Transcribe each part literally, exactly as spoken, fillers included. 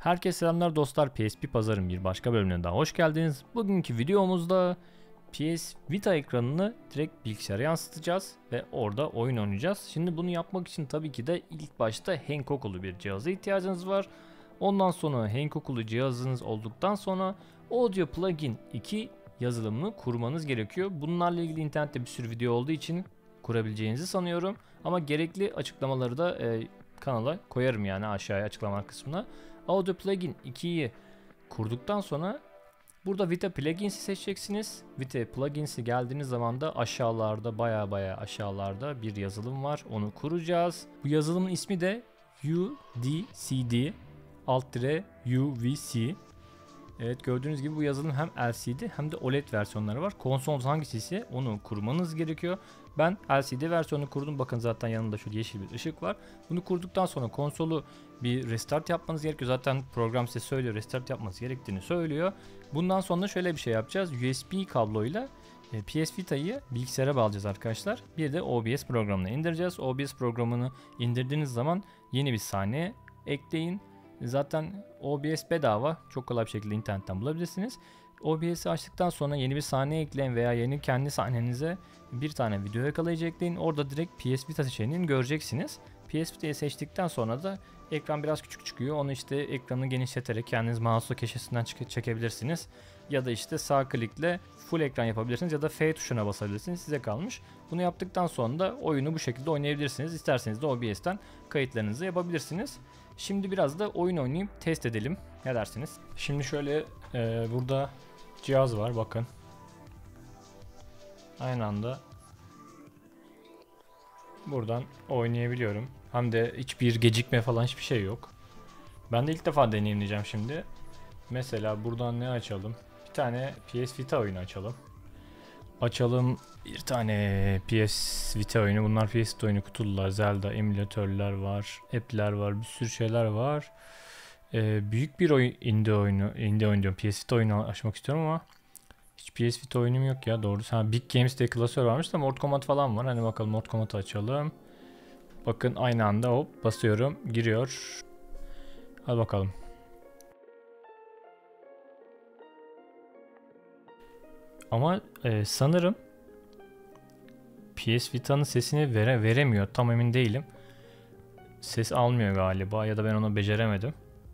Herkese selamlar dostlar, P S P Pazar'ın bir başka bölümüne daha hoş geldiniz. Bugünkü videomuzda P S Vita ekranını direkt bilgisayara yansıtacağız ve orada oyun oynayacağız. Şimdi bunu yapmak için tabii ki de ilk başta Hancock'lu bir cihaza ihtiyacınız var. Ondan sonra Hancock'lu cihazınız olduktan sonra Audio Plugin iki yazılımını kurmanız gerekiyor. Bunlarla ilgili internette bir sürü video olduğu için kurabileceğinizi sanıyorum. Ama gerekli açıklamaları da e, kanala koyarım, yani aşağıya açıklama kısmına. Audio Plugin ikiyi kurduktan sonra burada Vita Plugins'i seçeceksiniz. Vita Plugins'i geldiğiniz zaman da aşağılarda, baya baya aşağılarda bir yazılım var. Onu kuracağız. Bu yazılımın ismi de U D C D alt dire U V C. Evet, gördüğünüz gibi bu yazılım hem L C D hem de O L E D versiyonları var. Konsol hangisi ise onu kurmanız gerekiyor. Ben L C D versiyonunu kurdum. Bakın zaten yanında şöyle yeşil bir ışık var. Bunu kurduktan sonra konsolu bir restart yapmanız gerekiyor. Zaten program size söylüyor, restart yapması gerektiğini söylüyor. Bundan sonra şöyle bir şey yapacağız. U S B kabloyla P S Vita'yı bilgisayara bağlayacağız arkadaşlar. Bir de O B S programını indireceğiz. O B S programını indirdiğiniz zaman yeni bir sahne ekleyin. Zaten O B S bedava, çok kolay bir şekilde internetten bulabilirsiniz. O B S'i açtıktan sonra yeni bir sahne ekleyin veya yeni kendi sahnenize bir tane video yakalayıcı ekleyin. Orada direkt P S Vita seçeneğini göreceksiniz. P S Vita'yı seçtikten sonra da ekran biraz küçük çıkıyor. Onu işte ekranı genişleterek kendiniz mouse'la köşesinden çekebilirsiniz. Ya da işte sağ klikle full ekran yapabilirsiniz ya da F tuşuna basabilirsiniz. Size kalmış. Bunu yaptıktan sonra da oyunu bu şekilde oynayabilirsiniz. İsterseniz de O B S'ten kayıtlarınızı yapabilirsiniz. Şimdi biraz da oyun oynayıp test edelim. Ne dersiniz? Şimdi şöyle e, burada cihaz var, bakın. Aynı anda buradan oynayabiliyorum. Hem de hiçbir gecikme falan, hiçbir şey yok. Ben de ilk defa deneyimleyeceğim şimdi. Mesela buradan ne açalım? Bir tane P S Vita oyunu açalım. Açalım bir tane P S Vita oyunu. Bunlar P S Vita oyunu, kutular, Zelda, emülatörler var, app'ler var, bir sürü şeyler var. Ee, büyük bir oyun, indie oyunu, indie oyun diyorum, P S Vita oyunu açmak istiyorum ama hiç P S Vita oyunum yok ya, doğrusu. Ha, Big Games diye klasör varmış da Mortal Kombat falan var. Hani bakalım, Mortal Kombat'ı açalım. Bakın aynı anda hop basıyorum, giriyor. Hadi bakalım. Ama e, sanırım P S Vita'nın sesini vere, veremiyor. Tam emin değilim. Ses almıyor galiba ya da ben onu beceremedim.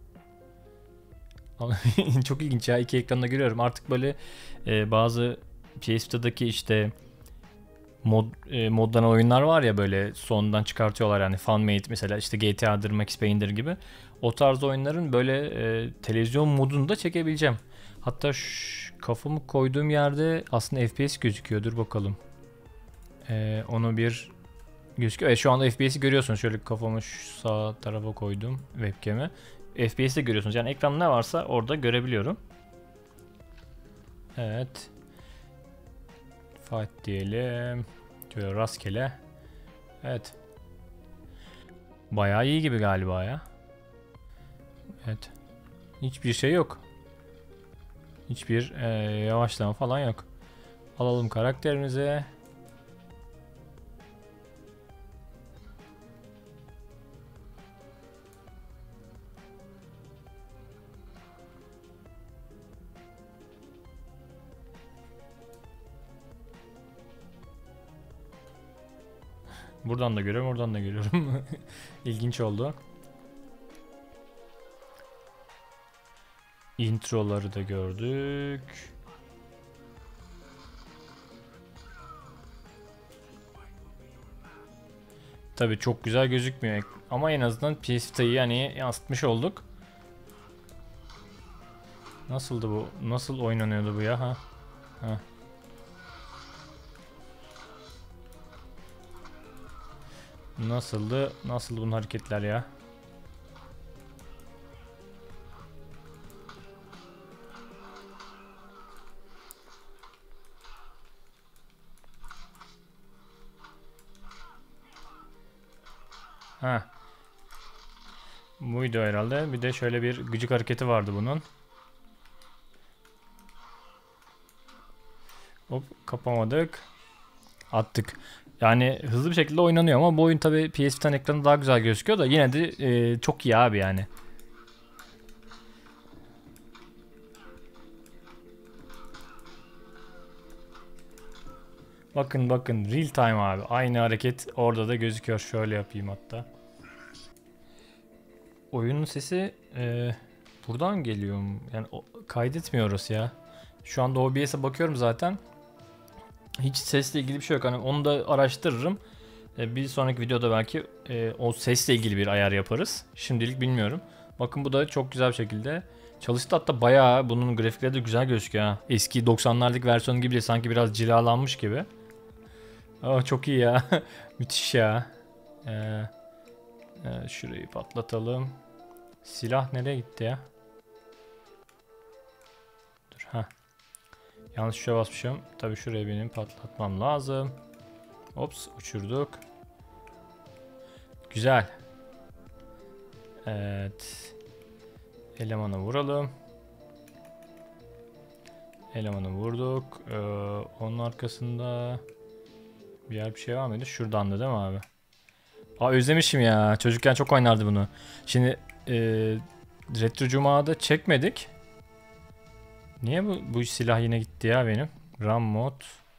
Çok ilginç ya, iki ekranda görüyorum. Artık böyle e, bazı P S Vita'daki işte mod e, moddan oyunlar var ya, böyle sondan çıkartıyorlar, yani fan-made, mesela işte G T A'dır, Max Payne'dir gibi. O tarz oyunların böyle e, televizyon modunu da çekebileceğim. Hatta şu kafamı koyduğum yerde aslında F P S gözüküyor. Dur bakalım. Ee, onu bir gözüküyor. Evet, şu anda F P S'i görüyorsunuz. Şöyle kafamı şu sağ tarafa koydum webcam'e. F P S'i görüyorsunuz. Yani ekranda ne varsa orada görebiliyorum. Evet. Fight diyelim. Şöyle rastgele. Evet. Bayağı iyi gibi galiba ya. Evet. Hiçbir şey yok. Hiçbir e, yavaşlama falan yok. Alalım karakterimize. Buradan da görüyorum, oradan da görüyorum. İlginç oldu. Introları da gördük. Tabii çok güzel gözükmüyor ama en azından P S Vita'yı yani yansıtmış olduk. Nasıldı bu? Nasıl oynanıyordu bu ya? Ha. Ha. Nasıldı? Nasıl bunun hareketler ya? Ha. Buydu herhalde. Bir de şöyle bir gıcık hareketi vardı bunun. Hop, kapamadık. Attık. Yani hızlı bir şekilde oynanıyor ama bu oyun tabi P S Vita'nın ekranı daha güzel gözüküyor da yine de e, çok iyi abi yani. Bakın bakın, real time abi. Aynı hareket orada da gözüküyor. Şöyle yapayım hatta. Oyunun sesi e, buradan geliyor mu? Yani o, kaydetmiyoruz ya. Şu anda O B S'e bakıyorum zaten. Hiç sesle ilgili bir şey yok. Hani onu da araştırırım. E, bir sonraki videoda belki e, o sesle ilgili bir ayar yaparız. Şimdilik bilmiyorum. Bakın bu da çok güzel bir şekilde çalıştı. Hatta bayağı bunun grafikleri de güzel gözüküyor ha. Eski doksanlardaki versiyonu gibi değil. Sanki biraz cilalanmış gibi. Aa, çok iyi ya. Müthiş ya. Ee, e, şurayı patlatalım. Silah nereye gitti ya? Dur ha. Yanlış şuraya basmışım. Tabii şuraya benim patlatmam lazım. Ops, uçurduk. Güzel. Evet. Elemanı vuralım. Elemanı vurduk. Ee, onun arkasında bir yer bir şey var mıydı? Şuradan da değil mi abi? Aa, özlemişim ya. Çocukken çok oynardı bunu. Şimdi e, Retro Cuma'da çekmedik. Niye bu, bu silah yine gitti ya benim? RAM mod.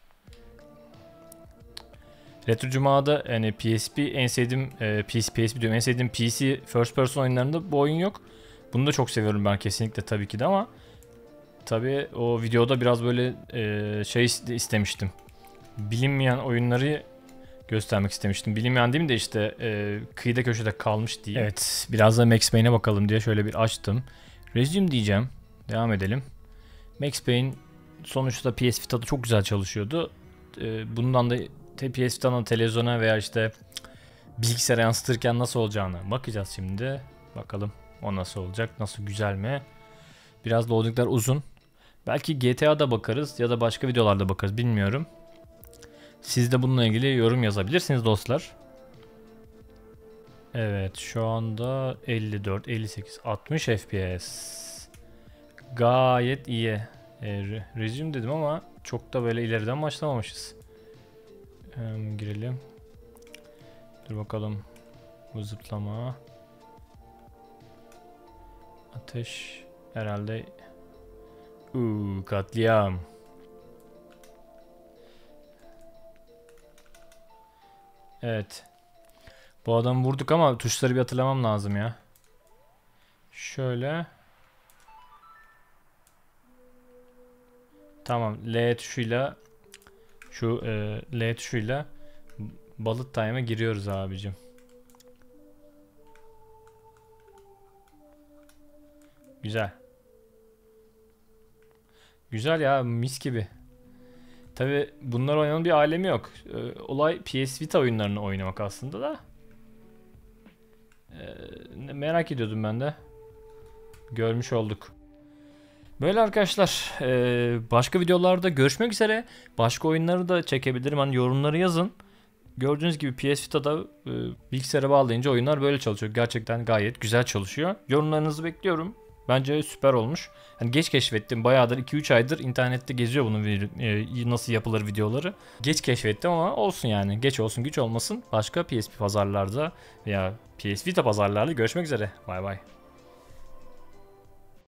Retro Cuma'da yani P S P en sevdiğim e, P S P, P S P diyorum, en sevdiğim P C first person oyunlarında bu oyun yok. Bunu da çok seviyorum ben kesinlikle tabii ki de, ama tabii o videoda biraz böyle e, şey istemiştim. Bilinmeyen oyunları göstermek istemiştim. Bilinmeyen değil mi de işte e, kıyıda köşede kalmış diye. Evet, biraz da Max Payne'e bakalım diye şöyle bir açtım. Resume diyeceğim. Devam edelim. Max Payne sonuçta P S Vita'da çok güzel çalışıyordu. E, bundan da P S Vita'nın televizyona veya işte bilgisayara yansıtırken nasıl olacağını bakacağız şimdi. Bakalım o nasıl olacak, nasıl, güzel mi? Biraz loadingler uzun. Belki G T A'da bakarız ya da başka videolarda bakarız, bilmiyorum. Siz de bununla ilgili yorum yazabilirsiniz dostlar. Evet, şu anda elli dört, elli sekiz, altmış F P S. Gayet iyi. E, resume dedim ama çok da böyle ileriden başlamamışız. Ee, girelim. Dur bakalım. Bu zıplama. Ateş. Herhalde. Uuu, katliam. Evet. Bu adamı vurduk ama tuşları bir hatırlamam lazım ya. Şöyle. Tamam. L tuşuyla şu e, L tuşuyla bullet time'a giriyoruz abicim. Güzel. Güzel ya, mis gibi. Tabi bunlar oynamanın bir alemi yok. Ee, olay P S Vita oyunlarını oynamak aslında da. Ee, merak ediyordum ben de. Görmüş olduk. Böyle arkadaşlar. Ee, başka videolarda görüşmek üzere. Başka oyunları da çekebilirim. Hani yorumları yazın. Gördüğünüz gibi P S Vita'da e, bilgisayara bağlayınca oyunlar böyle çalışıyor. Gerçekten gayet güzel çalışıyor. Yorumlarınızı bekliyorum. Bence süper olmuş. Hani geç keşfettim. Bayağıdır iki üç aydır internette geziyor bunun e, nasıl yapılır videoları. Geç keşfettim ama olsun yani. Geç olsun güç olmasın. Başka P S P pazarlarda veya P S Vita pazarlarda görüşmek üzere. Bay bay.